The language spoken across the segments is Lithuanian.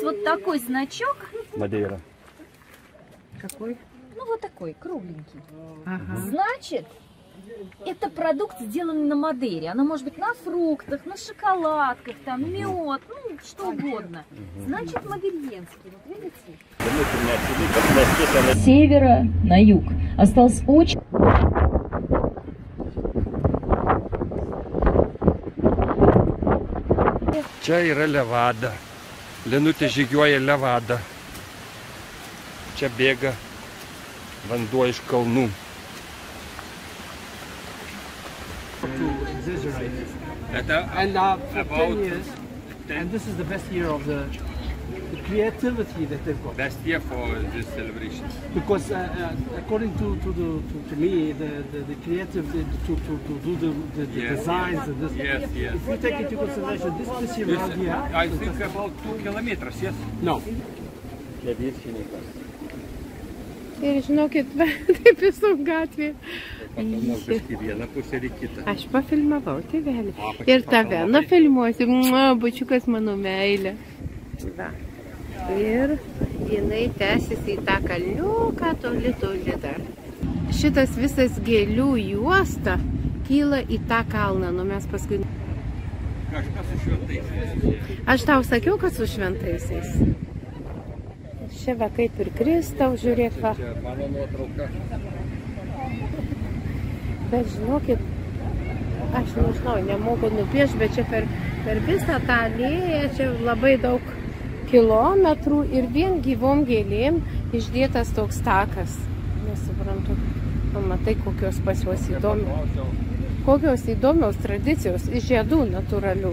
вот такой значок. Мадейра. Какой? Ну, вот такой, кругленький. Ага. Значит, это продукт, сделанный на Мадейре. Она может быть на фруктах, на шоколадках, там, мед, ну, что угодно. Значит, мадейренский. Вот видите? С севера на юг осталось очень... Čia yra levada. Linutė žygiuoja levada. Čia bėga vanduo iš kalnų. And for 10 years, and this is the best year of the creativity that they've got. Best year for this celebration. Because according to me, the creative to do the designs and this. Yes. If you take into consideration this year around here. I think about 2 kilometers, yes? No. Ir žinokit, taip visų gatvė. Aš pafilmavau, tėvelį. Ir tave nufilmuosiu. Bučiukas mano meilė. Va. Ir jinai tęsiasi į tą kalniuką toli dar. Šitas visas gėlių juosta kyla į tą kalną. Nu mes paskui... Kažkas su šventaisiais. Aš tau sakiau, kad su šventaisiais. Čia va kaip ir Kristaus, žiūrėk va. Čia mano nuotrauka. Bet žinokit, aš nežinau, nemoku nupiešti, bet čia per visą tą alėją, čia labai daug kilometrų ir vien gyvom gėlėm išdėtas toks takas. Nesuprantu, matai, kokios pas juos įdomios. Kokios įdomios tradicijos iš žiedų natūralių.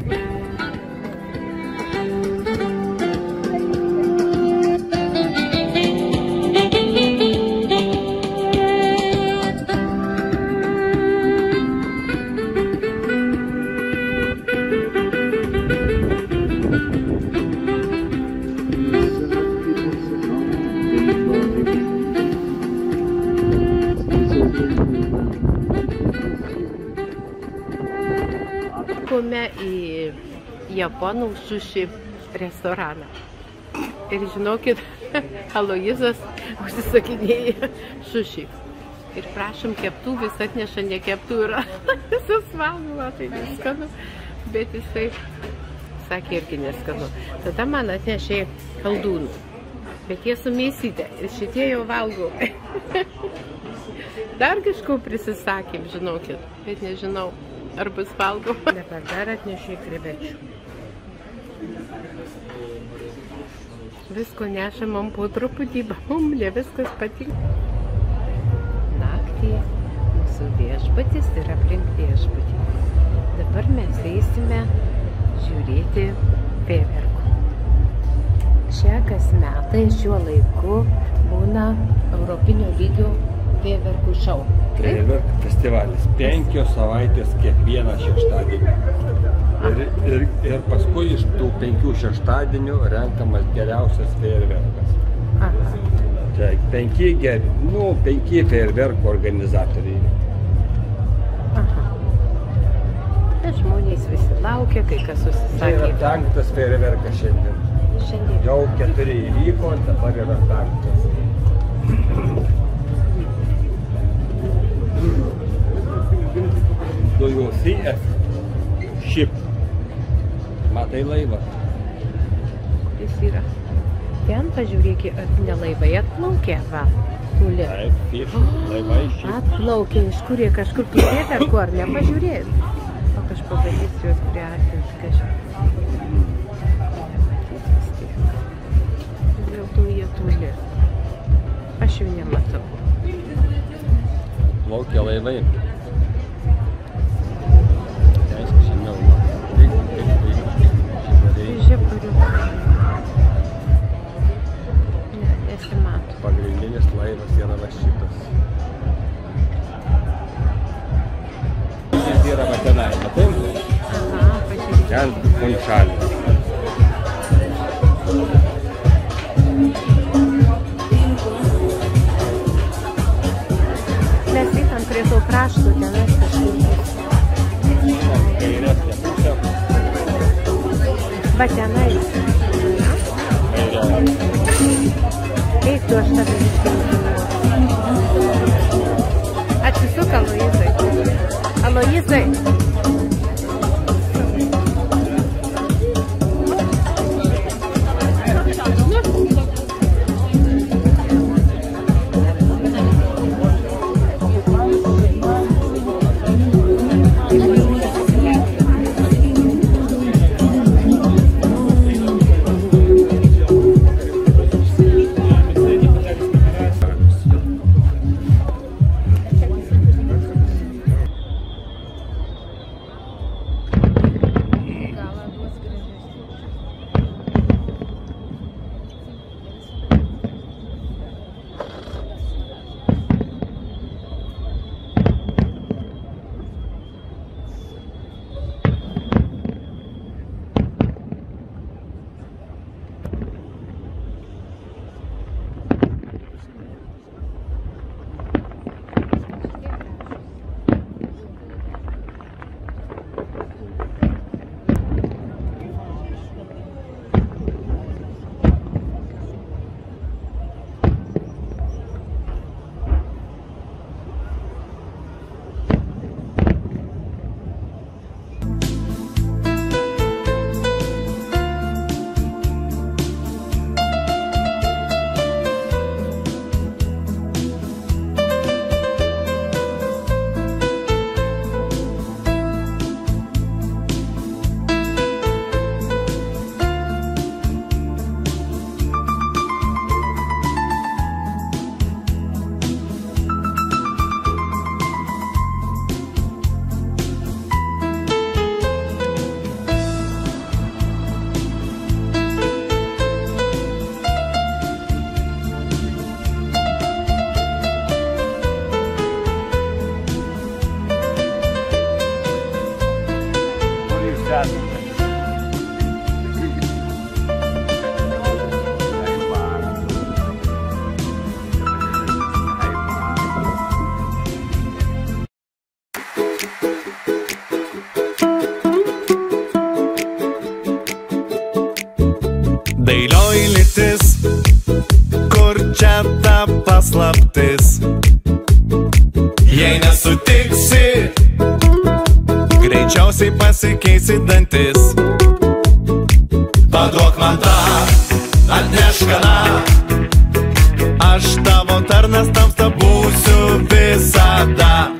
Į japonų sushi restoraną. Ir žinokit, Aloizas užsisakinėja sushi. Ir prašom keptų, vis atneša nekeptų yra. Visas valgoma, tai neskanu. Bet jisai sakė irgi neskanu. Tada man atnešė kaldūnų. Bet jie su mėsytė. Ir šitie jau valgo. Dar kažko prisisakėm, žinokit. Bet nežinau. Ar bus valgoma? Dabar dar atnešė krevečių. Visko neša man po truputį, mum ne viskas patinka. Naktį mūsų viešbutis ir aplink viešbutį. Dabar mes eisime žiūrėti fejerverkų. Čia kas metai šiuo laiku būna europinio lygio fejerverkų šou. Fejerverkų festivalis. 5 savaitės kiekvieną šeštadienį. Ir paskui iš tų 5 šeštadienių renkamas geriausias fejerverkas. Čia 5 fejerverkų organizatoriai. Žmonės visi laukia, kai kas susisakė. Tai yra 5. fejerverkas šiandien. Jau 4 įvyko, dabar yra 5. Do you see a ship? Matai laivą? Jis yra. Ten pažiūrėk, ne laivai atplaukė, va. Taip, laivai šip. Atplaukė, iš kur jie kažkur turėtų, ar ko, ar nepažiūrėt. O kažko galės juos priartinti kažką. Dėl to jie tuli. Aš jų nematau. Plaukia laivai. Pagrindinis laivas yra va šitas. Šis yra va tenai, matai? Aha, pažiūrėk. Ten končalė. Mes eitam prie to krašto, tenais kažkur. Kairesnė pusė. Va tenais. Eik tu, aš tave išsiūsiu. Atsisuk, Aloizai. Aloizai. Dailioji lytis, kur čia ta paslaptis? Jei nesutiksi, greičiausiai pasikeisi dantis. Paduok man tą, atnešk aną, aš tavo tarnas tamsta būsiu visada.